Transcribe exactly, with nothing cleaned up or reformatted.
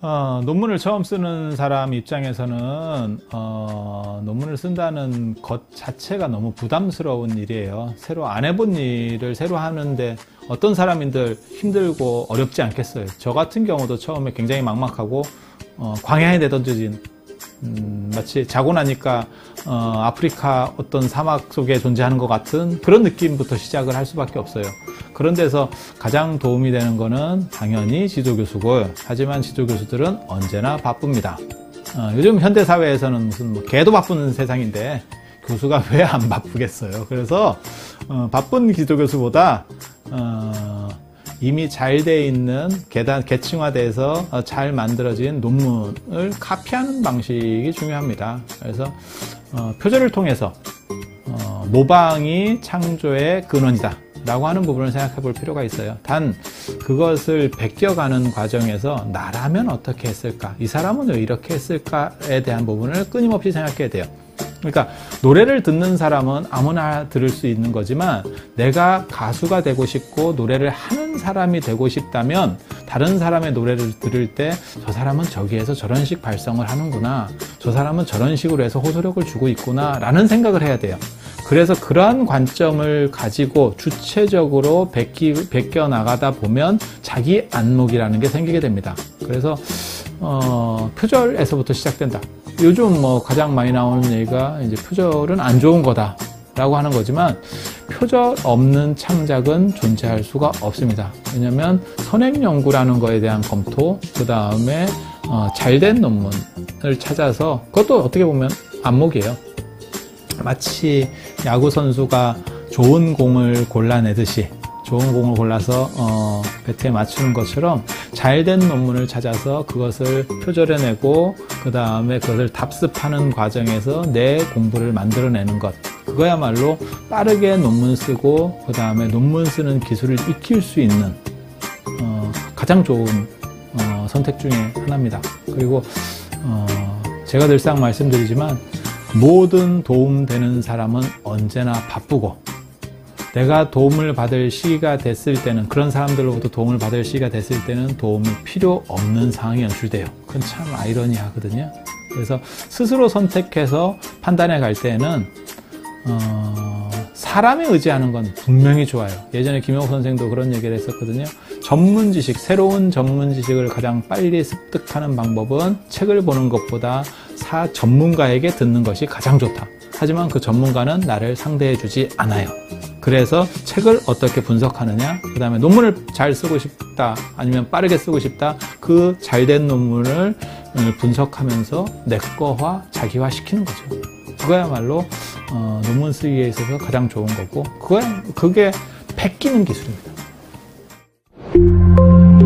어, 논문을 처음 쓰는 사람 입장에서는 어, 논문을 쓴다는 것 자체가 너무 부담스러운 일이에요. 새로 안 해본 일을 새로 하는데 어떤 사람인들 힘들고 어렵지 않겠어요. 저 같은 경우도 처음에 굉장히 막막하고 어, 광야에 내던져진 음, 마치 자고 나니까 어, 아프리카 어떤 사막 속에 존재하는 것 같은 그런 느낌부터 시작을 할 수밖에 없어요. 그런 데서 가장 도움이 되는 거는 당연히 지도교수고, 하지만 지도교수들은 언제나 바쁩니다. 어, 요즘 현대사회에서는 무슨 뭐 개도 바쁜 세상인데 교수가 왜 안 바쁘겠어요. 그래서 어, 바쁜 지도교수보다 어, 이미 잘 돼 있는 계단, 계층화돼서 잘 만들어진 논문을 카피하는 방식이 중요합니다. 그래서 어, 표절을 통해서 어, 모방이 창조의 근원이다 라고 하는 부분을 생각해 볼 필요가 있어요. 단 그것을 베껴가는 과정에서 나라면 어떻게 했을까, 이 사람은 왜 이렇게 했을까에 대한 부분을 끊임없이 생각해야 돼요. 그러니까 노래를 듣는 사람은 아무나 들을 수 있는 거지만, 내가 가수가 되고 싶고 노래를 하는 사람이 되고 싶다면 다른 사람의 노래를 들을 때 저 사람은 저기에서 저런 식 발성을 하는구나, 저 사람은 저런 식으로 해서 호소력을 주고 있구나 라는 생각을 해야 돼요. 그래서 그러한 관점을 가지고 주체적으로 베끼, 베껴 나가다 보면 자기 안목이라는 게 생기게 됩니다. 그래서 어, 표절에서부터 시작된다. 요즘 뭐 가장 많이 나오는 얘기가 이제 표절은 안 좋은 거다 라고 하는 거지만, 표절 없는 창작은 존재할 수가 없습니다. 왜냐하면 선행 연구라는 거에 대한 검토, 그 다음에 어, 잘된 논문을 찾아서, 그것도 어떻게 보면 안목이에요. 마치 야구 선수가 좋은 공을 골라내듯이 좋은 공을 골라서 어, 배트에 맞추는 것처럼 잘된 논문을 찾아서 그것을 표절해내고 그 다음에 그것을 답습하는 과정에서 내 공부를 만들어내는 것, 그거야말로 빠르게 논문 쓰고 그 다음에 논문 쓰는 기술을 익힐 수 있는 어, 가장 좋은 어, 선택 중에 하나입니다. 그리고 어, 제가 늘상 말씀드리지만, 모든 도움되는 사람은 언제나 바쁘고, 내가 도움을 받을 시기가 됐을 때는, 그런 사람들로부터 도움을 받을 시기가 됐을 때는 도움이 필요 없는 상황이 연출돼요. 그건 참 아이러니하거든요. 그래서 스스로 선택해서 판단해 갈 때는 어, 사람에 의지하는 건 분명히 좋아요. 예전에 김영호 선생도 그런 얘기를 했었거든요. 전문 지식, 새로운 전문 지식을 가장 빨리 습득하는 방법은 책을 보는 것보다 사 전문가에게 듣는 것이 가장 좋다. 하지만 그 전문가는 나를 상대해 주지 않아요. 그래서 책을 어떻게 분석하느냐, 그 다음에 논문을 잘 쓰고 싶다, 아니면 빠르게 쓰고 싶다, 그 잘된 논문을 분석하면서 내 거화, 자기화 시키는 거죠. 그거야말로 어, 논문 쓰기에 있어서 가장 좋은 거고, 그거야, 그게 베끼는 기술입니다.